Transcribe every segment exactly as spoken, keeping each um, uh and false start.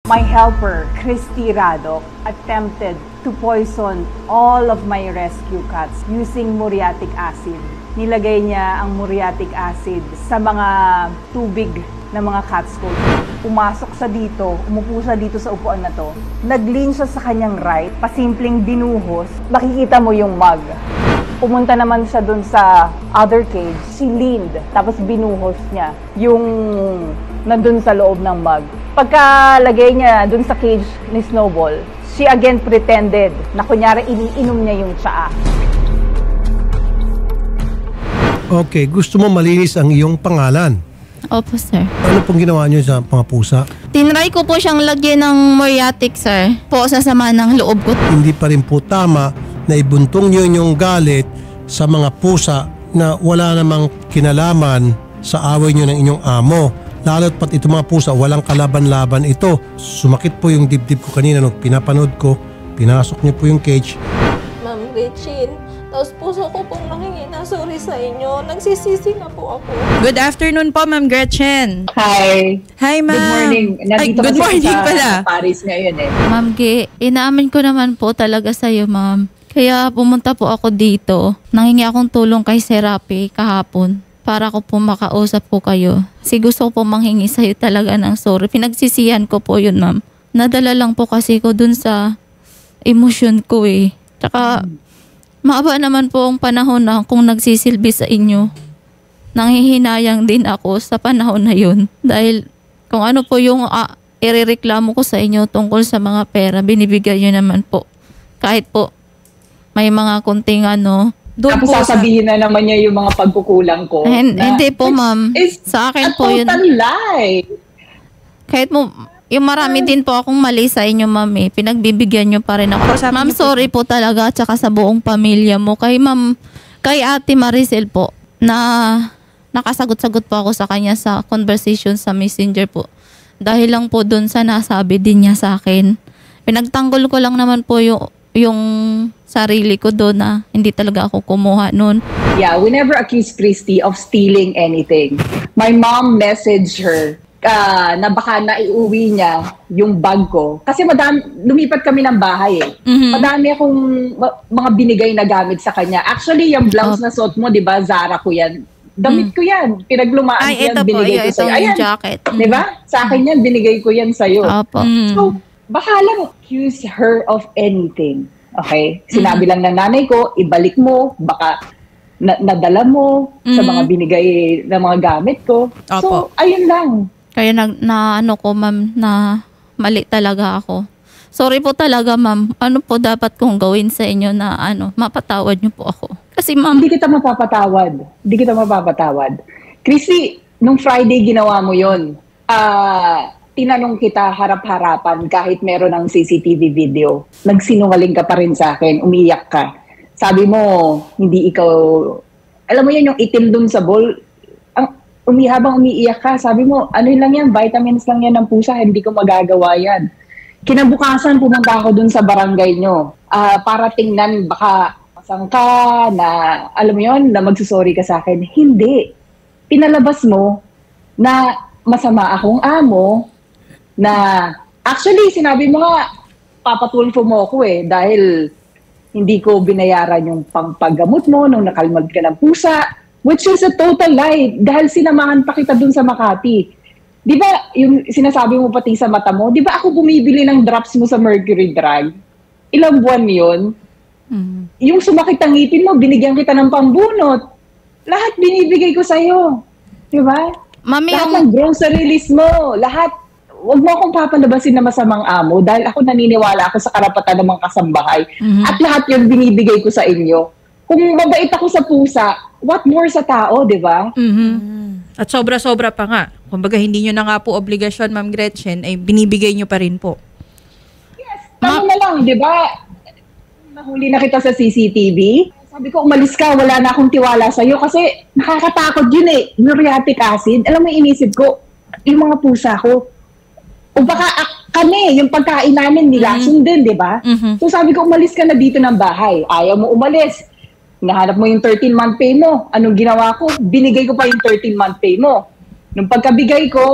My helper, Christy Radok, attempted to poison all of my rescue cats using muriatic acid. Nilagay niya ang muriatic acid sa mga tubig ng mga cats ko. Pumasok siya dito, umupo siya dito sa upuan na to. Nag-lean siya sa kanyang right, pasimpleng binuhos. Makikita mo yung mug. Pumunta naman siya dun sa other cage. She leaned, tapos binuhos niya yung nandun sa loob ng mug. Pagkalagay niya dun sa cage ni Snowball, she again pretended na kunyari iniinom niya yung tsaa. Okay, gusto mo malinis ang iyong pangalan? Opo, sir. Ano pong ginawa niyo sa mga pusa? Tinry ko po siyang lagyan ng muriatic, sir. Po sa sama ng loob ko. Hindi pa rin po tama na ibuntong niyo yung galit sa mga pusa na wala namang kinalaman sa away niyo ng inyong amo. Lalo't pat itong mga pusa, walang kalaban-laban ito. Sumakit po yung dibdib ko kanina nung pinapanood ko. Pinasok niyo po yung cage. Ma'am Gretchen, tapos puso ko pong nangingi na sorry sa inyo. Nagsisisi na po ako. Good afternoon po, Ma'am Gretchen. Hi. Hi, Ma'am. Good morning. Nandito Ay, good kasi morning sa pala. Paris ngayon eh. Ma'am G, inaamin ko naman po talaga sa'yo, ma'am. Kaya pumunta po ako dito. Nangingi akong tulong kay Serapi kahapon para ko po makausap ko kayo. Kasi gusto ko po manghingi sa'yo talaga ng sorry. Pinagsisihan ko po yun, ma'am. Nadala lang po kasi ko dun sa emosyon ko eh. Tsaka, maaba naman po ang panahon na kung nagsisilbi sa inyo. Nanghihinayang din ako sa panahon na yun. Dahil kung ano po yung uh, irereklamo ko sa inyo tungkol sa mga pera, binibigay nyo naman po. Kahit po may mga kunting ano. Tapos sasabihin na naman niya yung mga pagkukulang ko. And, na, hindi po, ma'am. Sa akin po yun. A total lie. Kahit mo, yung marami din po akong mali sa inyo, ma'am eh. Pinagbibigyan nyo pa rin ako. Ma'am, sorry po talaga at saka sa buong pamilya mo. Kay ma'am, kay Ate Maricel po, na nakasagot-sagot po ako sa kanya sa conversation sa Messenger po. Dahil lang po dun sa nasabi din niya sa akin. Pinagtanggol ko lang naman po yung, yung sarili ko doon na hindi talaga ako kumuha noon. Yeah, we never accused Christy of stealing anything. My mom messaged her Uh, na baka naiuwi niya yung bag ko. Kasi madami, lumipat kami ng bahay eh. Mm-hmm. Madami akong ma- mga binigay na gamit sa kanya. Actually, yung blouse oh. na suot mo, di ba, Zara ko yan. Damit mm. ko yan. Pinaglumaan ko yan, binigay po, ko sa'yo. Ayan, jacket. Mm. Di ba? Sa akin yan, binigay ko yan sa'yo. Opo. Mm. So, baka lang accuse her of anything. Okay? Sinabi mm. lang ng nanay ko, ibalik mo, baka na- nadala mo mm. sa mga binigay na mga gamit ko. Opo. So, ayun lang. Kaya na, na ano ko, ma'am, na mali talaga ako. Sorry po talaga, ma'am. Ano po dapat kong gawin sa inyo na ano, mapatawad niyo po ako? Kasi, ma'am... Hindi kita mapapatawad. Hindi kita mapapatawad. Chrissy, nung Friday ginawa mo yun, uh, tinanong kita harap-harapan kahit meron ng C C T V video. Nagsinungaling ka pa rin sa akin, umiyak ka. Sabi mo, hindi ikaw... Alam mo yun, yung itim dun sa bowl, umi habang umiiyak ka, sabi mo, ano lang yan, vitamins lang yan ng pusa, hindi ko magagawa yan. Kinabukasan, pumunta ako dun sa barangay nyo uh, para tingnan baka masang ka, na alam mo yun, na magsusorry ka sa akin. Hindi. Pinalabas mo na masama akong amo, na actually, sinabi mo nga, papatulfo mo ako eh, dahil hindi ko binayaran yung pangpaggamot mo nung nakalmag ka ng pusa. Which is a total lie dahil sinamahan pa kita dun sa Makati. Di ba yung sinasabi mo pati sa mata mo, di ba ako bumibili ng drops mo sa Mercury Drug? Ilang buwan yun? Mm-hmm. Yung sumakit ang ngipin mo, binigyan kita ng pambunot. Lahat binibigay ko sa'yo. Di ba? Mami, lahat yung... ng grocery list mo, lahat. Huwag mo akong papalabasin na masamang amo dahil ako naniniwala ako sa karapatan ng mga kasambahay. Mm-hmm. At lahat yun binibigay ko sa inyo. Kung mabait ako sa pusa, what more sa tao, di ba? Mm-hmm. At sobra-sobra pa nga. Kumbaga, hindi nyo na nga po obligasyon, Ma'am Gretchen, ay binibigay nyo pa rin po. Yes, tama na lang, di ba? Nahuli na kita sa C C T V. Sabi ko, umalis ka, wala na akong tiwala sa'yo kasi nakakatakot yun eh. Muriatic acid. Alam mo, inisip ko, yung mga pusa ko, o baka kami, yung pagkain namin, nilason mm-hmm. din, di ba? Mm-hmm. So sabi ko, umalis ka na dito ng bahay. Ayaw mo umalis. Nahanap mo yung thirteen-month pay mo. Anong ginawa ko? Binigay ko pa yung thirteen-month pay mo. Nung pagkabigay ko,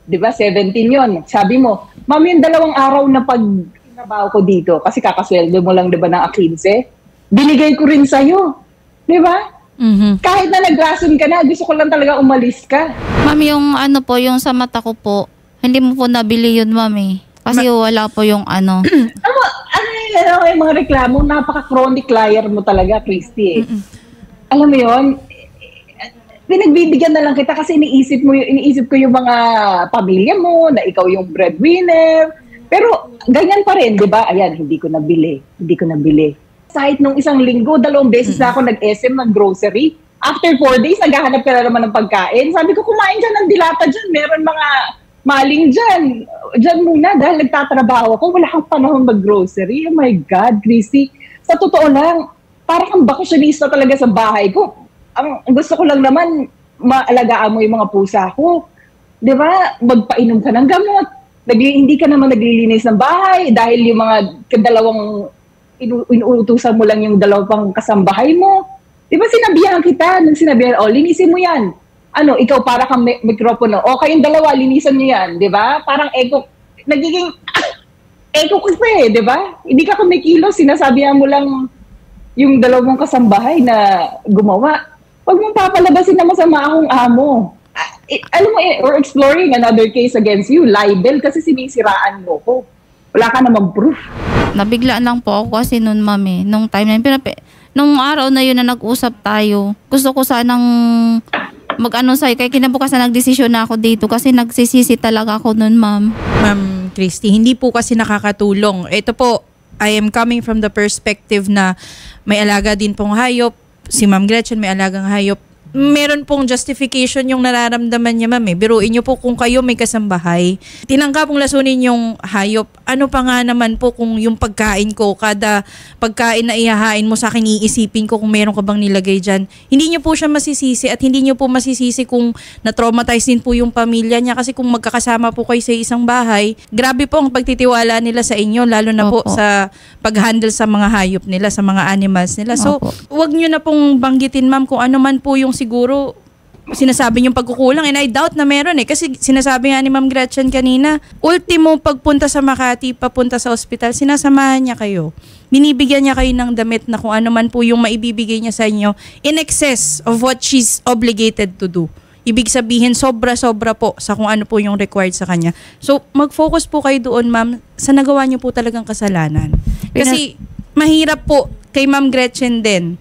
di ba, seventeen yon. Sabi mo, ma'am, yung dalawang araw na pag trabaho ko dito, kasi kakasweldo mo lang, di ba, ng fifteen, binigay ko rin sa'yo. Di ba? Mhm. Kahit na nagrason ka na, gusto ko lang talaga umalis ka. Ma'am, yung ano po, yung sa mata ko po, hindi mo po nabili yun, ma'am eh. Kasi wala po yung ano. Ano, ano, yung, ano yung mga reklamo, napaka-chronic liar mo talaga, Christy. Eh. Alam mo yun, pinagbibigyan na lang kita kasi iniisip mo, iniisip ko yung mga pamilya mo, na ikaw yung breadwinner. Pero ganyan pa rin, di ba? Ayan, hindi ko nabili, hindi ko nabili. Kahit nung isang linggo, dalawang beses na ako nag-S M, nag-grocery. After four days, naghahanap ka na naman ng pagkain. Sabi ko, kumain ka ng dilata dyan. Meron mga maling dyan. Dyan muna dahil nagtatrabaho ako. Wala kang panahon mag-grocery. Oh my God, Chrissy. Sa totoo lang, parang kang bakasyonista talaga sa bahay ko. Ang gusto ko lang naman, maalagaan mo yung mga pusa ko. Di ba? Magpainom ka ng gamot. Nagli, hindi ka naman naglilinis ng bahay dahil yung mga kadalawang inu- inuutusan mo lang yung dalawang kasambahay mo. Di ba sinabihan kita? Nung sinabihan, oh, linisin mo yan. Ano, ikaw para kang mi- mikropono. O, kayong dalawa, linisan nyo yan. Di ba? Parang echo, nagiging, echo ko pa eh, di ba? Hindi ka kumikilos, sinasabihan mo lang yung dalawang kasambahay na gumawa. Huwag mong papalabasin na masama akong amo. Ah, eh, alam mo, eh, we're exploring another case against you. Libel kasi sinisiraan mo ko. Wala ka namang proof. Nabigla lang po ako kasi noon, ma'am eh. Nung time na yun, pinapi- nung araw na yun na nag-usap tayo, gusto ko sanang mag-ano sa'yo. Kaya kinabukasan nagdesisyon na ako dito kasi nagsisisi talaga ako noon, ma'am. Ma'am Christy, hindi po kasi nakakatulong. Ito po, I am coming from the perspective na may alaga din pong hayop. Si Ma'am Gretchen may alagang hayop. Meron pong justification yung nararamdaman niya, ma'am eh. Biruin niyo po kung kayo may kasambahay. Tinangka pong lasunin yung hayop. Ano pa nga naman po kung yung pagkain ko, kada pagkain na ihahain mo sa akin, iisipin ko kung meron ka bang nilagay dyan. Hindi niyo po siya masisisi at hindi niyo po masisisi kung na-traumatize din po yung pamilya niya kasi kung magkakasama po kayo sa isang bahay, grabe po ang pagtitiwala nila sa inyo, lalo na po Opo. sa pag-handle sa mga hayop nila, sa mga animals nila. So, Opo. wag niyo na pong banggitin, ma'am, kung ano man po yung siguro sinasabi yung pagkukulang, and I doubt na meron eh kasi sinasabi nga ni Ma'am Gretchen kanina, ultimo pagpunta sa Makati, papunta sa ospital, sinasamahan niya kayo. Binibigyan niya kayo ng damit na kung ano man po yung maibibigay niya sa inyo in excess of what she's obligated to do. Ibig sabihin, sobra-sobra po sa kung ano po yung required sa kanya. So, mag-focus po kayo doon, ma'am, sa nagawa niyo po talagang kasalanan. Kasi mahirap po kay Ma'am Gretchen din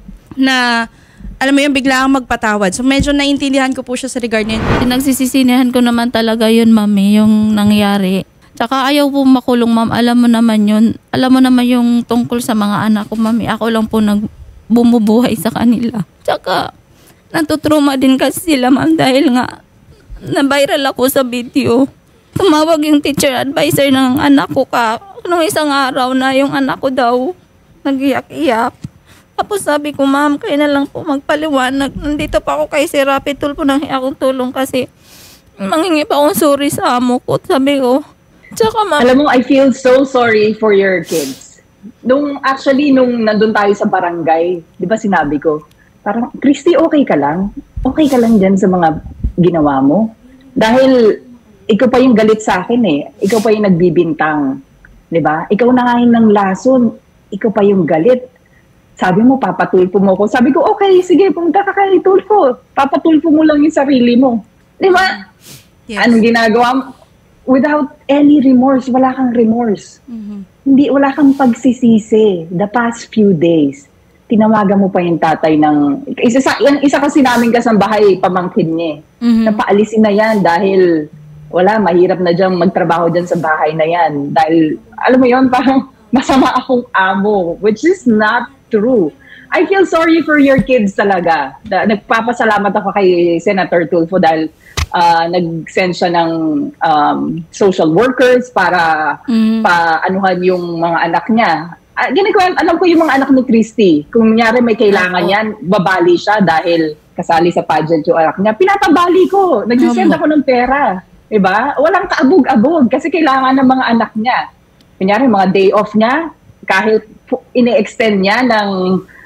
na alam mo yung bigla kang magpatawad. So medyo naiintindihan ko po siya sa regard niya. Pinagsisisinihan ko naman talaga yun, ma'am eh, yung nangyari. Tsaka ayaw po makulong, ma'am. Alam mo naman yun. Alam mo naman yung tungkol sa mga anak ko, ma'am. Eh. Ako lang po nagbumubuhay sa kanila. Tsaka natutruma din kasi sila, ma'am, dahil nga na-viral ako sa video. Tumawag yung teacher advisor ng anak ko ka. Nung isang araw na yung anak ko daw nag-iyak-iyak. Tapos sabi ko, ma'am, kayo na lang po magpaliwanag. Nandito pa ako kay Sir Rapi, tulpo nang akong tulong kasi manghingi pa akong sorry sa amo ko. Sabi ko, tsaka ma'am. Alam mo, I feel so sorry for your kids. Nung actually, nung nandun tayo sa barangay, di ba sinabi ko, parang, Christy, okay ka lang? Okay ka lang dyan sa mga ginawa mo? Dahil ikaw pa yung galit sa akin eh. Ikaw pa yung nagbibintang. Di ba? Ikaw nangahin ng lason. Ikaw pa yung galit. Sabi mo, papatulpo mo ko. Sabi ko, okay, sige, pumunta ka kay Tulfo. Papatulpo mo lang yung sarili mo. Di ba? Yes. Anong ginagawa mo? Without any remorse, wala kang remorse. Mm-hmm. Hindi, wala kang pagsisisi. The past few days, tinawagan mo pa yung tatay ng... Isa, sa, yan, isa kasi namin kasambahay, pamangkin niya. Mm-hmm. Napaalisin na yan dahil wala, mahirap na dyan magtrabaho dyan sa bahay na yan. Dahil, alam mo yon parang masama akong amo, which is not true. I feel sorry for your kids talaga. Da, nagpapasalamat ako kay Senator Tulfo dahil uh, nag-send siya ng um, social workers para mm. paanuhan yung mga anak niya. Uh, ginagawa, alam ko yung mga anak ni Christy. Kung nangyari may kailangan oh. yan, babali siya dahil kasali sa pageant yung anak niya. Pinapabali ko. Nag-send um. ako ng pera. Diba? Walang kaabog-abog kasi kailangan ng mga anak niya. Kunyari, mga day off niya, kahit ini-extend niya ng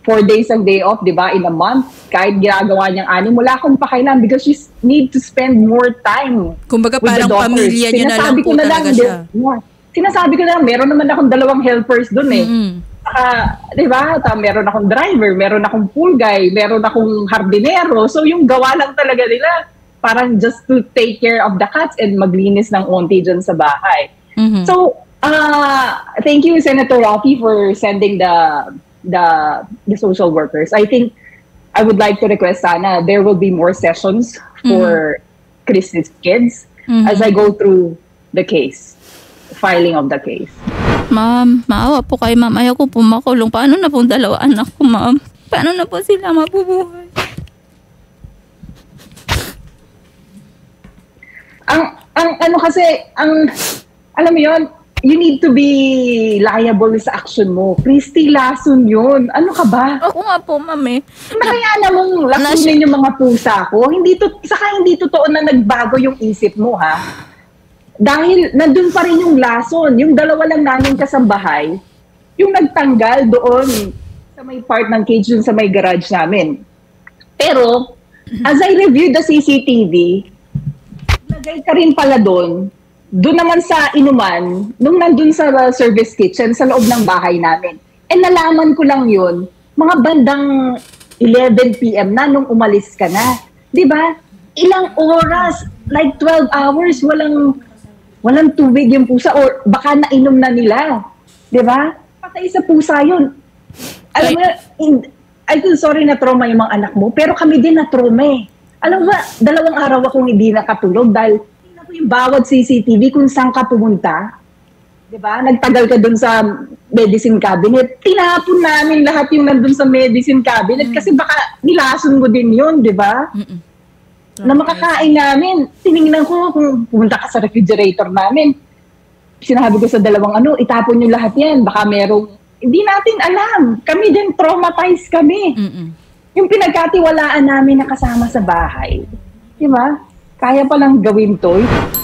four days ang day off, di ba, in a month. Kahit ginagawa niyang anim, wala akong pakailan because she need to spend more time Kumbaga with the parang daughters. pamilya niya na lang Sinasabi po ko na talaga lang, siya. di- yeah. Sinasabi ko na lang, meron naman akong dalawang helpers dun eh. Mm-mm. Saka, di ba, ta, meron akong driver, meron akong pool guy, meron akong hardinero. So yung gawa lang talaga nila, parang just to take care of the cats and maglinis ng onti dyan sa bahay. Mhm. So, uh, thank you, Senator Rocky, for sending the the the social workers. I think I would like to request sana there will be more sessions for Chris's kids Mhm. as I go through the case, filing of the case. Ma'am, maawa po kayo, ma'am. Ayaw ko po makulong. Paano na po dalawa anak ko, ma'am? Paano na po sila mabubuhay? Ang ang ano kasi ang alam mo yon, you need to be liable sa action mo. Christy, lason yun. Ano ka ba? Ako nga po, ma'am eh. Nakayana mong lasunin yung mga pusa ko. Hindi to, saka hindi totoo na nagbago yung isip mo, ha? Dahil nandun pa rin yung lason. Yung dalawa lang namin kasambahay, yung nagtanggal doon sa may part ng cage dun sa may garage namin. Pero, as I reviewed the C C T V, lagay ka rin pala doon, doon naman sa inuman, nung nandun sa uh, service kitchen, sa loob ng bahay namin. And nalaman ko lang yun, mga bandang eleven p.m. na nung umalis ka na. Di ba? Ilang oras, like twelve hours, walang walang tubig yung pusa or baka nainom na nila. Di ba? Patay sa pusa yun. Alam mo, in, I feel sorry na trauma yung mga anak mo, pero kami din na trauma eh. Alam mo ba, dalawang araw akong hindi nakatulog dahil tingnan ko yung bawat C C T V kung saan ka pumunta. Diba? Nagtagal ka dun sa medicine cabinet. Tinapon namin lahat yung nandun sa medicine cabinet mm. kasi baka nilason mo din yun, diba? Mm-mm. Na makakain namin. Tinignan ko kung pumunta ka sa refrigerator namin. Sinabi ko sa dalawang ano, itapon nyo lahat yan. Baka merong, hindi natin alam. Kami din, traumatized kami. Mm-mm. Yung pinagkatiwalaan namin na kasama sa bahay. Di ba? Kaya palang gawin to.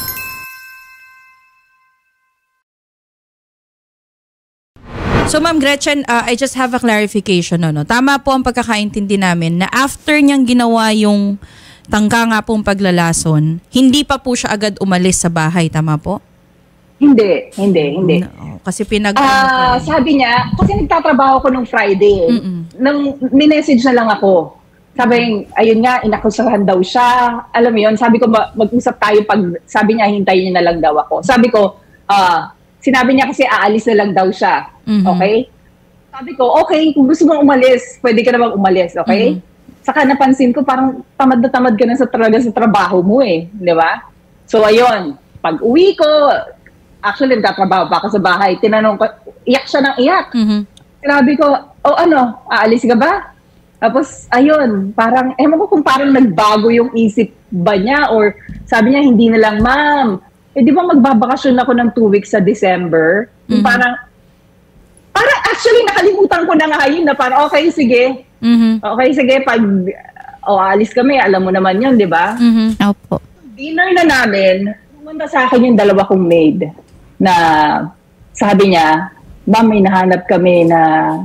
So Ma'am Gretchen, uh, I just have a clarification. No, no? Tama po ang pagkakaintindi namin na after niyang ginawa yung tangka nga pong paglalason, hindi pa po siya agad umalis sa bahay. Tama po? Hindi, hindi, hindi. No, kasi pinag- Ah, sabi niya, kasi nagtatrabaho ko nung Friday. Mm-mm. Nang minessage na lang ako. Sabi, ayun nga, inakusahan daw siya. Alam mo yun, sabi ko, mag-usap tayo pag, sabi niya, hintayin niya na lang daw ako. Sabi ko, ah, sinabi niya kasi aalis na lang daw siya. Mm-hmm. Okay? Sabi ko, okay, kung gusto mong umalis, pwede ka namang umalis, okay? Mm-hmm. Saka napansin ko, parang tamad na tamad ka na sa, talaga sa trabaho mo eh. Di ba? So, ayun, pag uwi ko, actually, nagtatrabaho pa ako sa bahay. Tinanong ko, iyak siya ng iyak. Mm-hmm. Sinabi ko, oh ano, aalis ka ba? Tapos, ayun, parang, ewan ko kung parang nagbago yung isip ba niya or sabi niya, hindi na lang, ma'am, eh di ba magbabakasyon ako ng two weeks sa December? Mm-hmm. Parang, parang actually nakalimutan ko na nga yun na parang, okay, sige. Mm-hmm. Okay, sige, pag o, aalis kami, alam mo naman yun, di ba? Mm-hmm. Opo. Dinner na namin, pumunta sa akin yung dalawa kong maid na sabi niya, ma'am, may nahanap kami na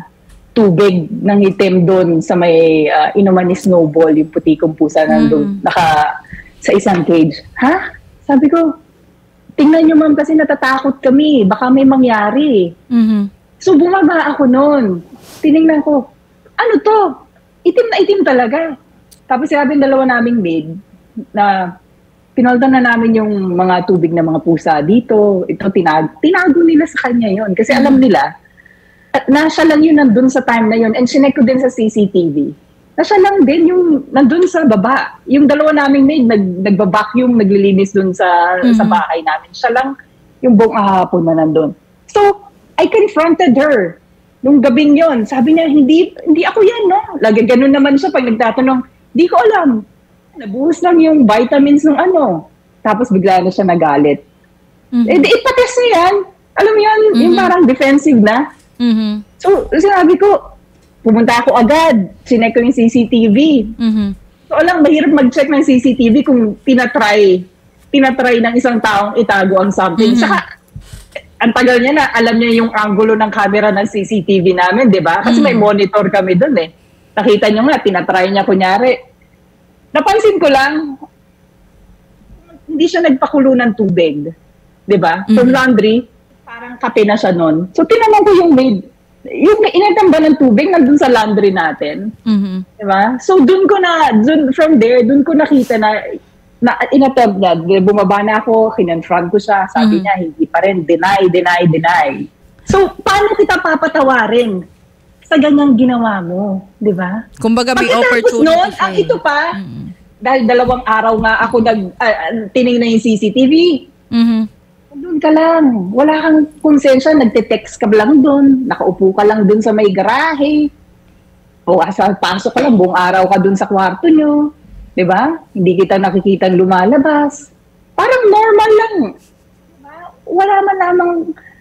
tubig ng itim doon sa may uh, inuman ni Snowball, yung puti kong pusa nandun, mm. naka sa isang cage. Ha? Sabi ko, tingnan nyo ma'am kasi natatakot kami, baka may mangyari. Mm-hmm. So bumaba ako noon. Tinignan ko, ano to? Itim na itim talaga. Tapos sinabi ng dalawa naming maid na pinaldan na namin yung mga tubig ng mga pusa dito. Ito, tinag tinago nila sa kanya yon kasi alam nila, at nasa lang yun nandun sa time na yun. And sinek ko din sa C C T V. Nasa lang din yung nandun sa baba. Yung dalawa naming maid, nag, nagbabacuum, naglilinis dun sa, mm-hmm. sa bahay namin. Siya lang yung buong ahapon na nandun. So, I confronted her nung gabing yon. Sabi niya, hindi hindi ako yan, no? Lagi ganun naman siya pag nagtatanong, di ko alam. Nabuhos lang yung vitamins ng ano. Tapos bigla na siya nagalit. Mm-hmm. Eh, di ipatest na yan. Alam mo yan, mm-hmm. yung parang defensive na. Mm-hmm. So, sinabi ko, pumunta ako agad. Sinek ko yung C C T V. Mm-hmm. So, alam, mahirap mag-check ng C C T V kung tinatry, tinatry ng isang taong itago ang something. Mm-hmm. Saka, ang tagal niya na alam niya yung angulo ng camera ng C C T V namin, di ba? Kasi may monitor kami dun eh. Nakita niyo nga, tinatry niya kunyari. Napansin ko lang, hindi siya nagpakulo ng tubig. Di ba? So laundry, parang kape na siya nun. So tinanong ko yung maid, yung inatamba ng tubig nandun sa laundry natin. Mhm. Di ba? So dun ko na, dun, from there, dun ko nakita na, na inattempt na, bumaba na ako, kinonfront ko siya, sabi Mm. niya, hindi pa rin, deny, deny, deny. So, paano kita papatawarin sa ganyang ginawa mo, di ba? Kumbaga may Pagkatapos opportunity nun, siya ang eh. ito pa, Mm. dahil dalawang araw nga ako nag, uh, tinignan yung C C T V, Mhm. doon ka lang, wala kang konsensya, nagte-text ka lang doon, nakaupo ka lang doon sa may garahe, o asa pasok ka lang, buong araw ka doon sa kwarto nyo, di ba? Hindi kita nakikita lumalabas. Parang normal lang. Diba? Wala man namang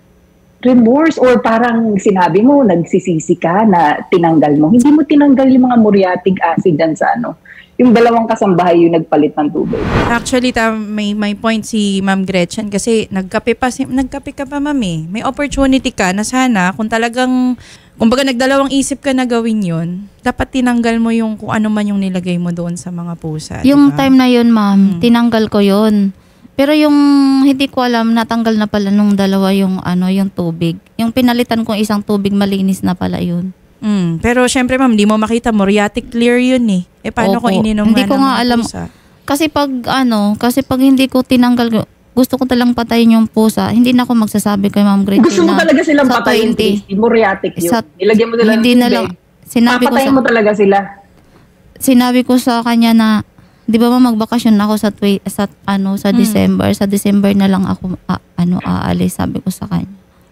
remorse or parang sinabi mo, nagsisisi ka na tinanggal mo. Hindi mo tinanggal yung mga muriatic acid dyan sa ano. Yung dalawang kasambahay yung nagpalit ng tubig. Actually, tam, may, may point si Ma'am Gretchen kasi nagkape pa si, nagkape ka pa, Ma'am eh. May opportunity ka na sana kung talagang, kumbaga nagdalawang isip ka na gawin yun, dapat tinanggal mo yung kung ano man yung nilagay mo doon sa mga pusa. Yung diba? time na yun, ma'am, Mm. tinanggal ko yun. Pero yung hindi ko alam, natanggal na pala nung dalawa yung ano, yung tubig. Yung pinalitan kong isang tubig, malinis na pala yun. Mm, pero syempre, Ma'am, di mo makita, muriatic clear yun eh. Eh, paano Opo. kung ininom Hindi nga ko ng nga mga alam. pusa? Kasi pag ano, kasi pag hindi ko tinanggal, gusto ko talang patayin yung pusa, hindi na ako magsasabi kay Ma'am Gretchen Gusto mo na talaga silang sa patayin, twenty. Christy. Muriatic yun. Sa- Nilagyan mo nila ng hindi na tubig. lang. Sinabi ko Papatayin sa, mo talaga sila. sinabi ko sa kanya na, di ba ma magbakasyon ako sa twi- sa ano sa Mm. December, sa December na lang ako a- ano aalis, sabi ko sa kanya.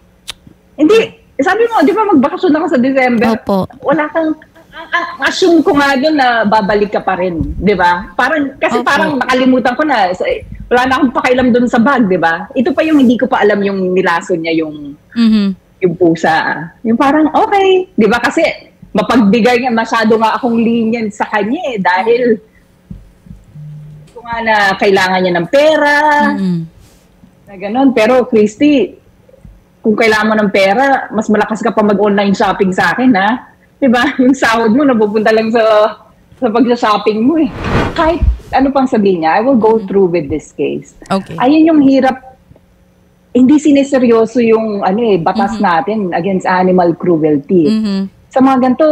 Hindi, sabi mo, di ba magbakasyon ako sa December? Opo. Wala kang, ang, ang assume ko nga doon na babalik ka pa rin, di ba? Parang, kasi Opo. parang nakalimutan ko na, sa- wala na akong pakialam doon sa bag, di ba? Ito pa yung hindi ko pa alam yung nilason niya yung, Mhm. yung pusa. Yung parang, okay, di ba? Kasi mapagbigay nga, masyado nga akong lenient sa kanya eh, dahil ko nga na kailangan niya ng pera, Mm. na ganun. Pero Christy, kung kailangan mo ng pera, mas malakas ka pa mag-online shopping sa akin, ha? Diba? Yung sahod mo, napupunta lang sa sa pag-shopping mo eh. Kahit ano pang sabihin niya, I will go through with this case. Okay. Ayun yung hirap, hindi sineseryoso yung ano eh, batas natin against animal cruelty. Mhm. Sa mga ganito,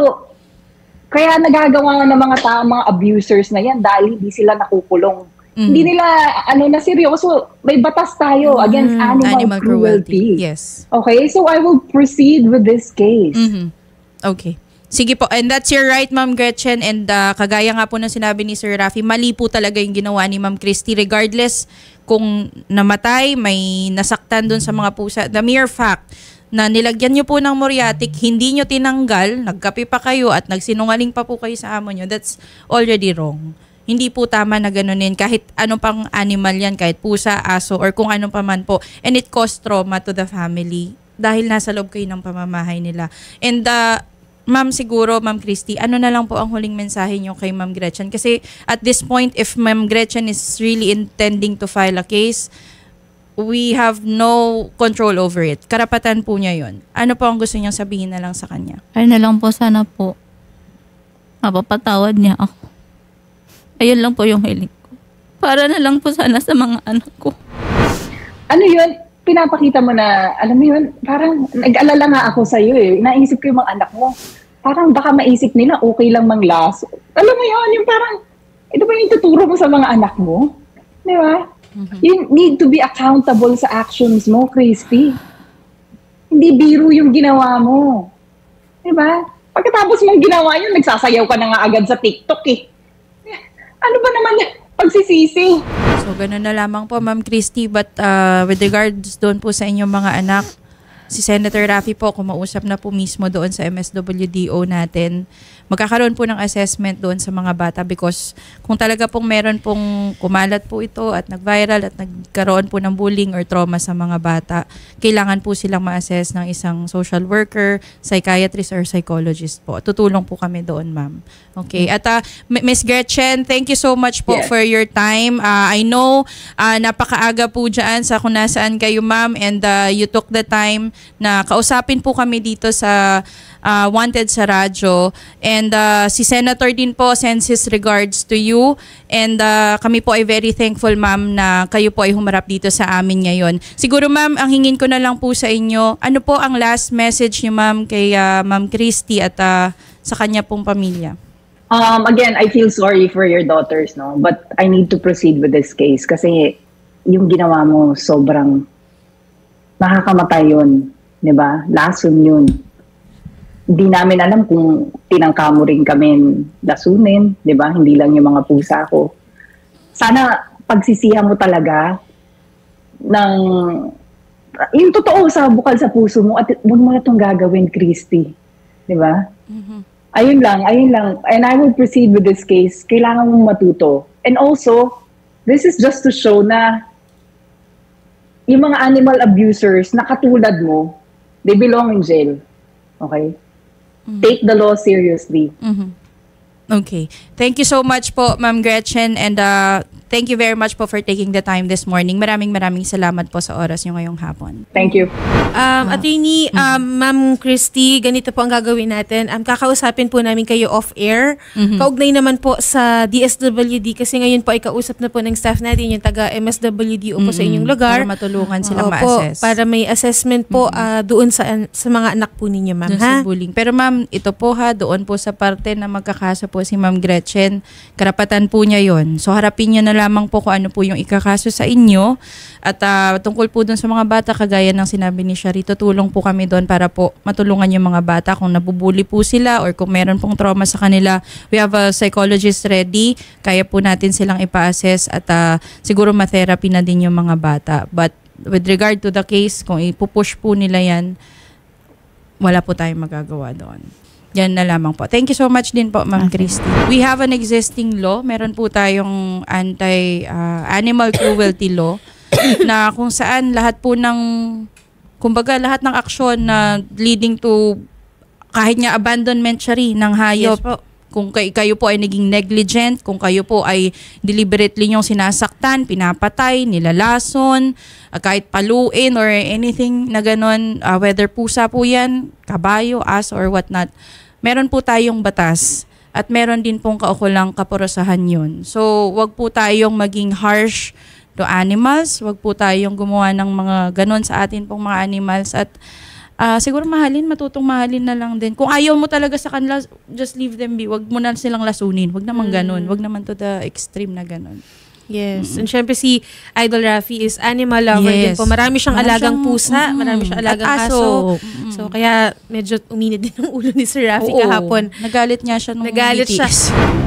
kaya nagagawa ng mga tao, mga abusers na yan dahil hindi sila nakukulong. Mhm. Hindi nila, ano na seryoso, may batas tayo against Mm, animal, cruelty. Yes. Okay, so I will proceed with this case. Mhm. Okay. Sige po, and that's your right, Ma'am Gretchen, and uh, kagaya nga po ng sinabi ni Sir Rafi, mali po talaga yung ginawa ni Ma'am Christy regardless kung namatay, may nasaktan dun sa mga pusa. The mere fact na nilagyan nyo po ng muriatic, hindi nyo tinanggal, nagkape pa kayo at nagsinungaling pa po kayo sa amo nyo, that's already wrong. Hindi po tama na ganunin kahit ano pang animal yan, kahit pusa, aso, or kung ano pa man po. And it caused trauma to the family dahil nasa loob kayo ng pamamahay nila. And uh, Ma'am, siguro, Ma'am Christy, ano na lang po ang huling mensahe nyo kay Ma'am Gretchen? Kasi at this point, if Ma'am Gretchen is really intending to file a case, we have no control over it. Karapatan po niya yun. Ano po ang gusto niyang sabihin na lang sa kanya? Ay na lang po, sana po mapapatawad niya ako. Ayun lang po yung hiling ko. Para na lang po sana sa mga anak ko. Ano yun? Pinapakita mo na, alam mo yun, parang nag-alala nga ako sa'yo eh. Naisip ko yung mga anak mo. Parang baka maisip nila, okay lang manglas. Alam mo yun, yung parang, ito ba yung tuturo mo sa mga anak mo? Di ba? Mm-hmm. You need to be accountable sa actions mo, Christy. Hindi biro yung ginawa mo. Di ba? Pagkatapos mong ginawa yun, nagsasayaw ka na nga agad sa TikTok eh. Ano ba naman yan? Pagsisisi. So, ganun na lamang po, Ma'am Christy. But uh, with regards doon po sa inyong mga anak, si Senator Raffy po, kumausap na po mismo doon sa M S W D O natin, magkakaroon po ng assessment doon sa mga bata because kung talaga pong meron pong kumalat po ito at nag-viral at nagkaroon po ng bullying or trauma sa mga bata, kailangan po silang ma-assess ng isang social worker, psychiatrist or psychologist po. Tutulong po kami doon, ma'am. Okay. At uh, Miss Gretchen, thank you so much po Yes. for your time. Uh, I know uh, napakaaga po dyan sa kung nasaan kayo, ma'am, and uh, you took the time na kausapin po kami dito sa uh, Wanted sa radyo. And uh, si Senator din po sends his regards to you. And uh, kami po ay very thankful, ma'am, na kayo po ay humarap dito sa amin ngayon. Siguro, ma'am, ang hingin ko na lang po sa inyo, ano po ang last message niyo, ma'am, kay uh, Ma'am Christy at uh, sa kanya pong pamilya? Um, again, I feel sorry for your daughters, no? But I need to proceed with this case kasi yung ginawa mo sobrang nakakamatay yun. Di ba? Lason yun. Hindi namin alam kung tinangka mo rin kami lasunin. Di ba? Hindi lang yung mga pusa ko. Sana pagsisihan mo talaga ng yung totoo sa bukal sa puso mo at huwag mo na itong gagawin, Christy. Di ba? Mm-hmm. Ayun lang, ayun lang. And I will proceed with this case. Kailangan mong matuto. And also, this is just to show na yung mga animal abusers na katulad mo, they belong in jail. Okay? Mm-hmm. Take the law seriously. Mm-hmm. Okay. Thank you so much po, Ma'am Gretchen. And uh, thank you very much po for taking the time this morning. Maraming maraming salamat po sa oras nyo ngayong hapon. Thank you. Um, Attorney, um, Ma'am Christy, ganito po ang gagawin natin. Um, kakausapin po namin kayo off-air. Mhm. Kaugnay naman po sa D S W D kasi ngayon po ay kausap na po ng staff natin yung taga M S W D o po sa inyong lugar. Para matulungan silang Opo, ma-assess. para may assessment po ah, doon sa sa mga anak po ninyo, ma'am. Doon Ha? sa bullying. Pero ma'am, ito po ha, doon po sa parte na magkakaso po si Ma'am Gretchen, karapatan po niya yon. So harapin niya na lamang po kung ano po yung ikakaso sa inyo. At uh, tungkol po doon sa mga bata, kagaya ng sinabi ni Shari, tutulong po kami doon para po matulungan yung mga bata kung nabubuli po sila or kung meron pong trauma sa kanila. We have a psychologist ready. Kaya po natin silang ipa-assess at uh, siguro ma-therapy na din yung mga bata. But with regard to the case, kung ipupush po nila yan, wala po tayong magagawa doon. Yan na lamang po. Thank you so much din po, Ma'am Christy. We have an existing law. Meron po tayong anti-animal cruelty law na kung saan lahat po ng, kumbaga lahat ng aksyon na leading to kahit nga abandonment siya rin ng hayop. Yes po. Kung kay, kayo po ay naging negligent, kung kayo po ay deliberately yung sinasaktan, pinapatay, nilalason, uh, kahit paluin or anything na ganon, uh, whether pusa po yan, kabayo, aso or whatnot, meron po tayong batas at meron din pong kaukulang kaparusahan yun. So, wag po tayong maging harsh to animals, wag po tayong gumawa ng mga ganon sa atin pong mga animals at Uh, siguro mahalin, matutong mahalin na lang din. Kung ayaw mo talaga sa kanila, just leave them be. Wag mo na silang lasunin. Wag naman ganun. Wag naman to the extreme na ganun. Yes. And syempre si Idol Raffy is animal lover Yes. din po. Marami siyang Marami alagang siyang- pusa, mm, marami siyang alagang at aso. aso. Mm. So kaya medyo uminit din ang ulo ni Sir Raffy Oo. kahapon. Nagalit nga siya nung Nagalit siya. B T S.